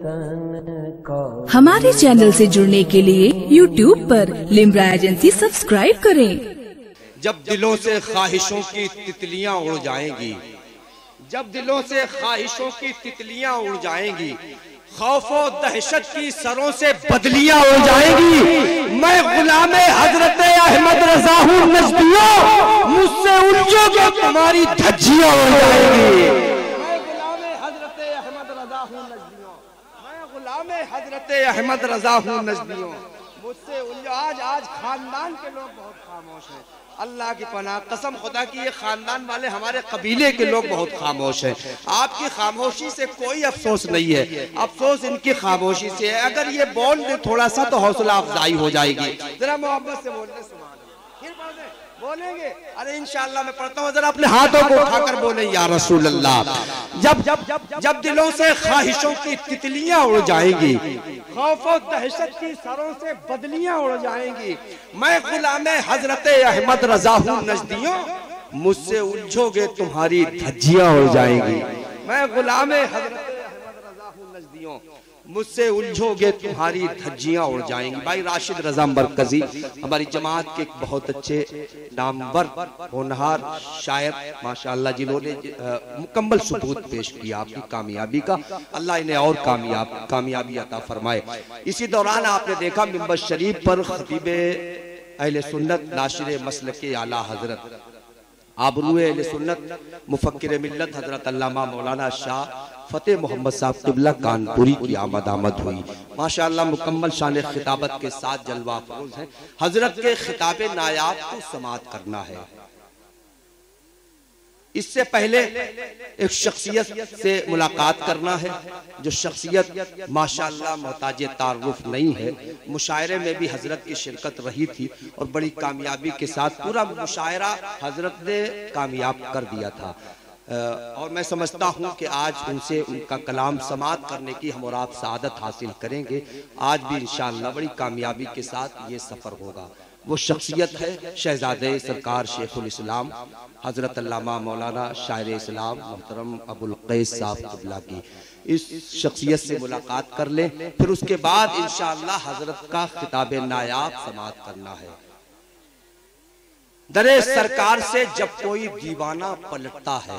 हमारे चैनल से जुड़ने के लिए YouTube पर लिम्रा एजेंसी सब्सक्राइब करें। जब दिलों से ख्वाहिशों की तितलियां उड़ जाएंगी, जब दिलों से ख्वाहिशों की तितलियां उड़ जाएंगी, खौफो दहशत की सरों से बदलियां उड़ जाएंगी। मैं गुलामे हजरत अहमद रजा हूं नजदियों, मुझसे उलझोगे तुम्हारी धज्जियां उड़ जाएंगी। मैं गुलामे हजरत अहमद रजा हूं नजदियों, मैं गुलामे हजरत अहमद रजा हूं नजदियों, मुझसे आज खानदान के लोग बहुत खामोश हैं। अल्लाह की पनाह कसम खुदा की, ये खानदान वाले हमारे कबीले के लोग बहुत खामोश हैं। आपकी खामोशी से कोई अफसोस नहीं है, अफसोस इनकी खामोशी से है। अगर ये बोल दे थोड़ा सा तो हौसला अफजाई हो जाएगी। जरा मोहब्बत से बोलने, फिर बोलेंगे। अरे इंशाअल्लाह मैं पढ़ता हूँ, जरा अपने हाथों को उठाकर बोले या रसूल अल्लाह। जब दिलों से ख्वाहिशों की तितलियां उड़ जाएंगी, खौफ और दहशत की सरों से बदलियां उड़ जाएंगी, मैं गुलामे हजरत अहमद रजा हूं नजदियों, मुझसे उलझोगे तुम्हारी धज्जियां उड़ जाएंगी। मैं गुलामे हजरत अहमद रजा हूं नजदियों, मुझसे उलझोगे तुम्हारी धज्जियां उड़ जाएंगी। भाई राशिद रजा मरकजी हमारी जमात के एक बहुत अच्छे नामवर होनहार शायर माशाअल्लाह, जिन्होंने मुकम्मल सबूत पेश किया आपकी कामयाबी का। अल्लाह इन्हें और कामयाबी अता फरमाए। इसी दौरान आपने देखा मिंबर शरीफ पर खतीबे अहले सुन्नत नाशिर मसलके आला हजरत आबरूए अहले सुन्नत मुफक्किर मिल्लत हजरत अल्लामा मौलाना शाह फतेह मोहम्मद साहब क़िबला कानपुरी की आमद हुई। माशाअल्लाह मुकम्मल शान खिताबत के साथ जलवा अफरोज है। हजरत के खिताबे नायाब को समात करना है। इससे पहले एक शख्सियत से मुलाकात करना है, जो शख्सियत माशाअल्लाह मोहताज तारुफ नहीं है। मुशायरे में भी हजरत की शिरकत रही थी और बड़ी कामयाबी के साथ पूरा मुशायरा हजरत ने कामयाब कर दिया था। और मैं समझता हूँ कि आज उनसे उनका कलाम समात करने की हम और आप सआदत हासिल करेंगे। आज भी इंशाअल्लाह बड़ी कामयाबी के साथ ये सफ़र होगा। वो शख्सियत है शहजादे सरकार शेखुल इस्लाम हजरत अल्लामा मौलाना शायर इस्लाम मोहतरम अबुल कैस साहब क़िबला की। इस शख्सियत से मुलाकात कर लें, फिर उसके बाद इंशाअल्लाह हजरत का खिताब नायाब समात करना है। दरे सरकार से जब कोई दीवाना पलटता है,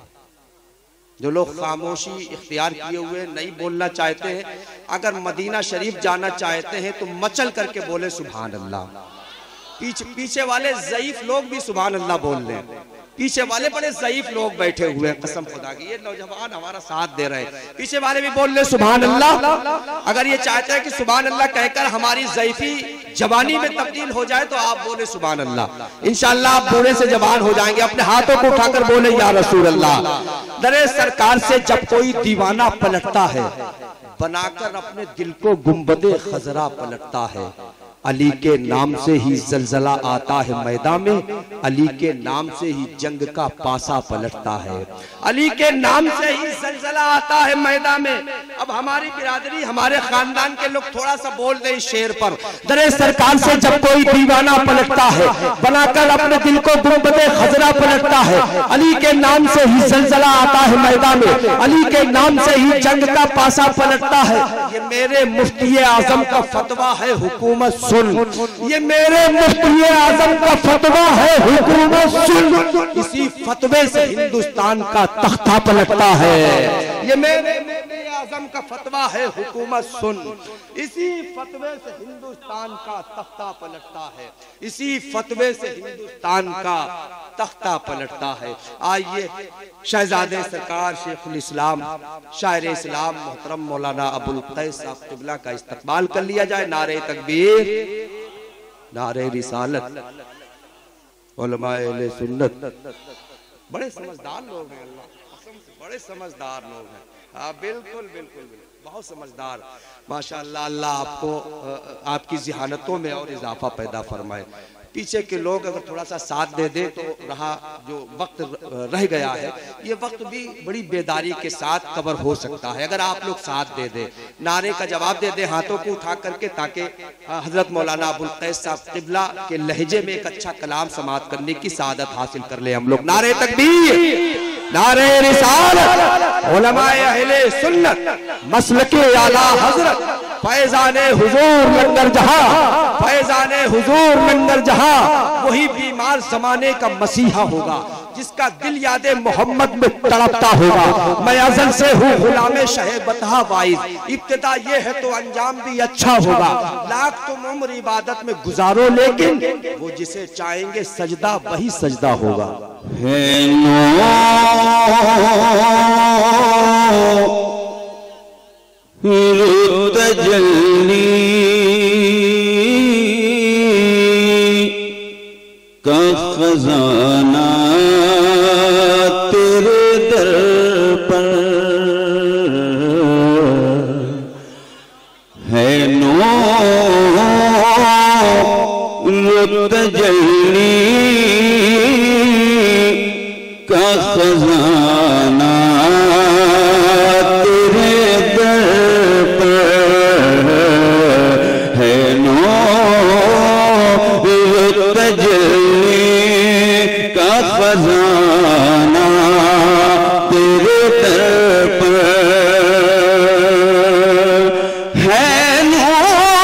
जो लोग खामोशी इख्तियार किए हुए नहीं बोलना चाहते हैं, अगर मदीना शरीफ जाना चाहते हैं तो मचल करके बोले सुभान अल्लाह। पीछे वाले ज़ईफ लोग भी सुभान अल्लाह बोल रहे हैं। पीछे वाले बड़े ज़ईफ लोग बैठे हुए हैं, कसम खुदा की, ये नौजवान हमारा साथ दे रहे हैं। पीछे वाले भी बोल रहे सुभान अल्लाह। अगर ये चाहते हैं कि सुभान अल्लाह कहकर हमारी ज़ईफी जवानी में तब्दील हो जाए तो आप बोले सुभान अल्लाह। इंशाअल्लाह आप बूढ़े से जवान हो जाएंगे। अपने हाथों को उठाकर बोले या रसूल अल्लाह। दरे सरकार से जब कोई दीवाना पलटता है, बनाकर अपने दिल को गुंबदे खजरा पलटता है। अली के नाम से ही जलजला आता है मैदान में, अली के नाम से ही जंग का पासा पलटता है। अली के नाम से ही जलजला आता है मैदान में। अब हमारी बिरादरी हमारे खानदान के लोग थोड़ा सा बोल दे इस शेर पर। दरे सरकार से जब कोई दीवाना पलटता है, बनाकर अपने दिल को गुंबदे खजरा पलटता है। अली के नाम से ही जलजला आता है मैदान में, अली के नाम से ही जंग का पासा पलटता है। ये मेरे मुफ्ती आजम का फतवा है, हुकूमत सुन। ये मेरे मुफ्ती आजम का फतवा है, हुकूमत सुन। इसी फतवे से हिंदुस्तान का तख्ता पलटता है। ये मेरे मुफ्ती आजम का फतवा है, हुकूमत सुन। इसी फतवे से हिंदुस्तान का तख्ता पलटता है। इसी फतवे से हिंदुस्तान का तख्ता पलटता है। आइए शहजादे सरकार शेखुल इस्लाम शायर इस्लाम मोहतरम मौलाना अबुल कैस साहब क़िबला का इस्तकबाल कर लिया जाए। नारे तकबीर, नारे रिसालत, उलमाए अहले सुन्नत। बड़े समझदार लोग हैं, अल्लाह कसम से बड़े समझदार लोग हैं। हाँ बिल्कुल बिल्कुल बहुत समझदार माशाअल्लाह। अल्लाह आपको आपकी ज़िहानतों में और इजाफा पैदा फरमाए। पीछे के लोग अगर थोड़ा सा साथ दे दे तो रहा जो वक्त रह गया है, ये वक्त भी बड़ी बेदारी के साथ कवर हो सकता है अगर आप लोग साथ दे दे, नारे का जवाब दे दे हाथों को उठा करके, ताकि हजरत मौलाना अबुल कैस साहब क़िबला के लहजे में एक अच्छा कलाम समात करने की सआदत हासिल कर ले हम लोग। नारे तकबीर, नारे रिसालत, उलमाए अहले सुन्नत मसलके आला हजरत फैजाने हुजूर लंगर जहां, फैजाने हुजूर लंगर जहां, वही बीमार जमाने का मसीहा होगा जिसका दिल यादे मोहम्मद में तड़पता होगा। मैं अज़ल से हूँ गुलामे शहे बतहा वाइज, इब्तिदा ये है तो अंजाम भी अच्छा होगा। लाख तुम उम्र इबादत में गुजारो लेकिन वो जिसे चाहेंगे सजदा वही सजदा होगा। है नो तजल्ली का खजाना तेरे दर पर है, नो तजल्ली का खजाना तेरे दर पर है, नो तजल्ली का खजाना तेरे दर पर है, नो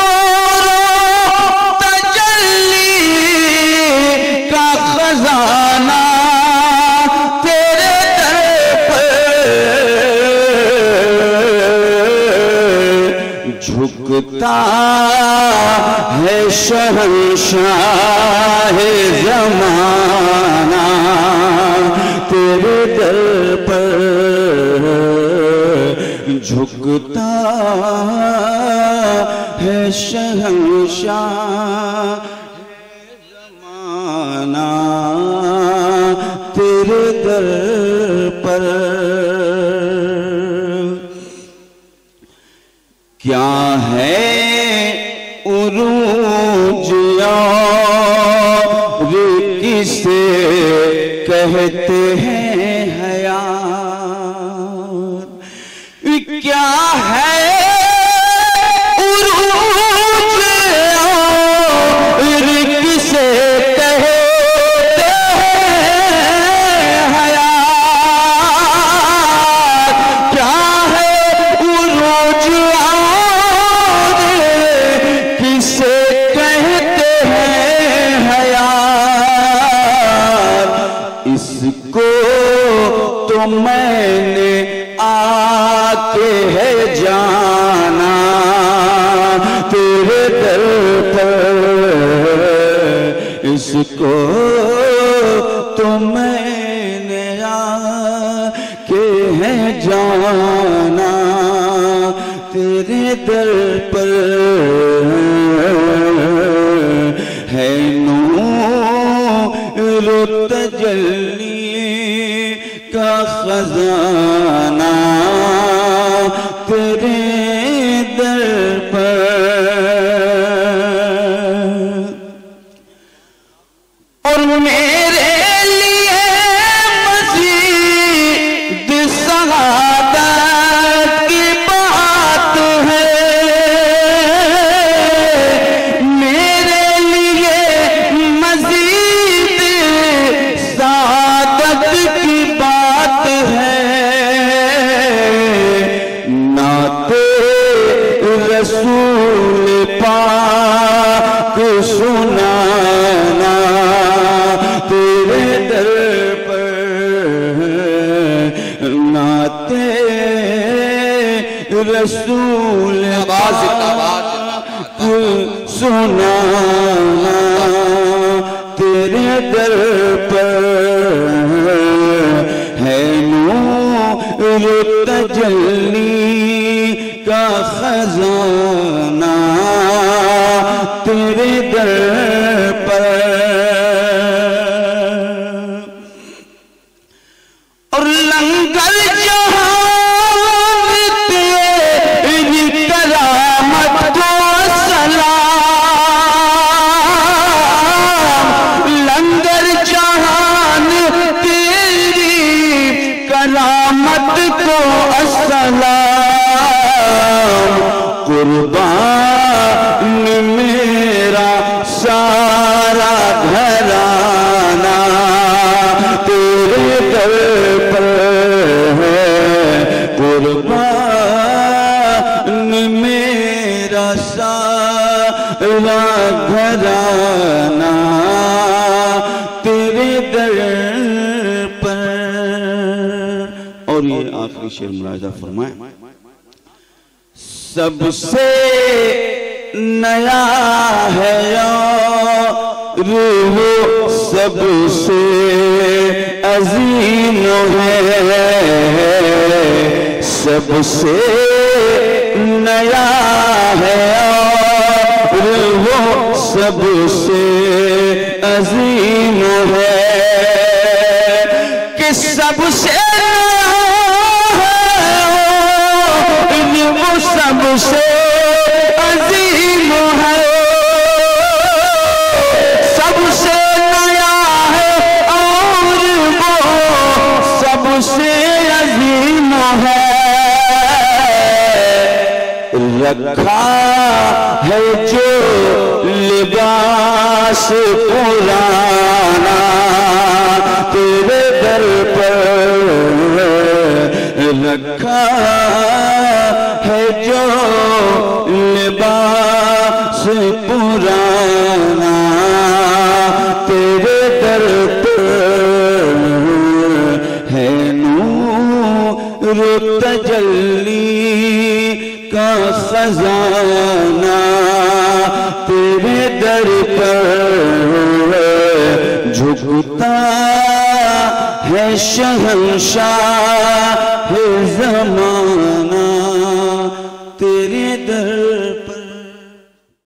तजल्ली का खजाना तेरे दर पर झुकता है शहंशाह ज़माना तेरे दर पर, झुकता है शहंशाह ज़माना तेरे दर पर। क्या है उरूज और किसे कहते हैं हयात, क्या है उरूज और किसे कहते हैं हयात, क्या है उरूज और किसे कहते हैं हयात, इसको तो मैंने आके है जाना तेरे दर पर, इसको तो मैंने आके है जाना तेरे दर पर है, नूर तजल्ली का खजाना तेरे दर पर। और मेरे लिए मज़ीद सआदत की बात है, मेरे लिए मज़ीद सआदत की बात है, नाते रसूल पाक सुनाना तेरे दर पर, नाते रसूल पाक सुनाना तेरे दर पर है, नूर तजल्ली का खजाना तेरे दर पर। और लंगर जहां तेरी करामत को सलाम, लंगर जहान तेरी करामत को अस्सलाम, कुर्बान मेरा सारा घराना तेरे दर पर है, तेरा घराना तेरे दर पर। और ये आखिरी शेर मुलाहिजा फरमाए, सबसे नया है रूह सबसे अजीम है, सबसे नया है रूह सबसे अजीम है, कि सबसे सबसे अजीम है, सबसे नया है और वो सबसे अजीम है। रखा है जो लिबास पुराना तेरे दर पर, रखा है जो लिबास पुराना तेरे दर पर, है नूर तजल्ली का खजाना तेरे दर पर, झुकता है शहंशाह ज़माना